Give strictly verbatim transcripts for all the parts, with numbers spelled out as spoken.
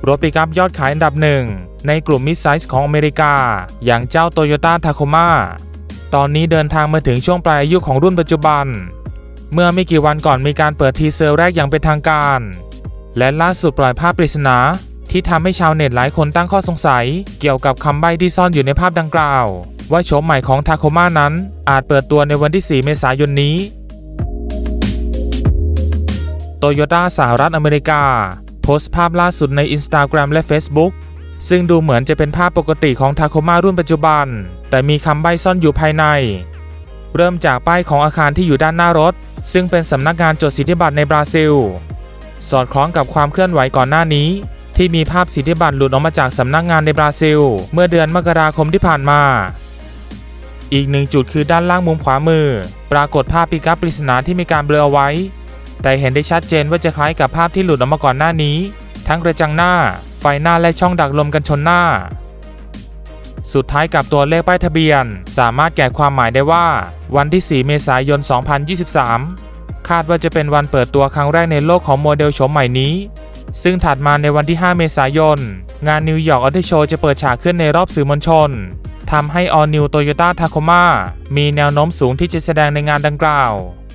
รถปิกอัพยอดขายอันดับหนึ่งในกลุ่มมิดไซส์ของอเมริกาอย่างเจ้า Toyota Tacoma ตอนนี้เดินทางมาถึงช่วงปลายอายุของรุ่นปัจจุบันเมื่อไม่กี่วันก่อนมีการเปิดทีเซอร์แรกอย่างเป็นทางการและล่าสุดปล่อยภาพปริศนาที่ทำให้ชาวเน็ตหลายคนตั้งข้อสงสัยเกี่ยวกับคำใบ้ที่ซ่อนอยู่ในภาพดังกล่าวว่าโฉมใหม่ของ Tacoma นั้นอาจเปิดตัวในวันที่สี่เมษายนนี้ Toyota สหรัฐอเมริกาโพสต์ภาพล่าสุดใน Instagram และ Facebook ซึ่งดูเหมือนจะเป็นภาพปกติของ Tacoma รุ่นปัจจุบันแต่มีคำใบ้ซ่อนอยู่ภายในเริ่มจากป้ายของอาคารที่อยู่ด้านหน้ารถซึ่งเป็นสำนักงานจดสิทธิบัตรในบราซิลสอดคล้องกับความเคลื่อนไหวก่อนหน้านี้ที่มีภาพสิทธิบัตรหลุดออกมาจากสำนักงานในบราซิลเมื่อเดือนมกราคมที่ผ่านมาอีกหนึ่งจุดคือด้านล่างมุมขวามือปรากฏภาพปิกอัพปริศนาที่มีการเบลอเอาไว้แต่เห็นได้ชัดเจนว่าจะคล้ายกับภาพที่หลุดออกมาก่อนหน้านี้ทั้งกระจังหน้าไฟหน้าและช่องดักลมกันชนหน้าสุดท้ายกับตัวเลขป้ายทะเบียนสามารถแก่ความหมายได้ว่าวันที่สี่เมษายนสองพันยี่สิบสามคาดว่าจะเป็นวันเปิดตัวครั้งแรกในโลกของโมเดลโฉมใหม่นี้ซึ่งถัดมาในวันที่ห้าเมษายนงานนิวยอร์กออโต้โชว์จะเปิดฉากขึ้นในรอบสื่อมวลชนทำให้ All New Toyota Tacoma มีแนวโน้มสูงที่จะแสดงในงานดังกล่าว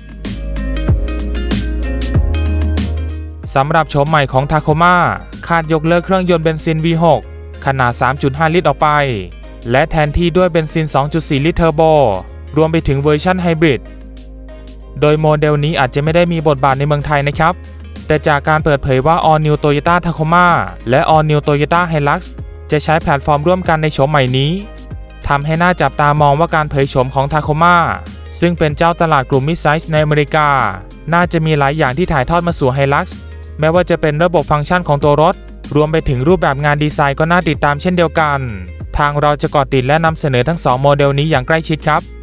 สำหรับโฉมใหม่ของ Tacoma คาดยกเลิกเครื่องยนต์เบนซิน วี หก ขนาด สามจุดห้า ลิตรออกไปและแทนที่ด้วยเบนซิน สองจุดสี่ ลิตรเทอร์โบรวมไปถึงเวอร์ชันไฮบริดโดยโมเดลนี้อาจจะไม่ได้มีบทบาทในเมืองไทยนะครับแต่จากการเปิดเผยว่า All New Toyota Tacoma และ All New Toyota Hilux จะใช้แพลตฟอร์มร่วมกันในโฉมใหม่นี้ทำให้น่าจับตามองว่าการเผยโฉมของ Tacoma ซึ่งเป็นเจ้าตลาดกลุ่มมิดไซส์ในอเมริกาน่าจะมีหลายอย่างที่ถ่ายทอดมาสู่ Hilux แม้ว่าจะเป็นระบบฟังก์ชันของตัวรถรวมไปถึงรูปแบบงานดีไซน์ก็น่าติดตามเช่นเดียวกันทางเราจะเกาะติดและนำเสนอทั้งสองโมเดลนี้อย่างใกล้ชิดครับ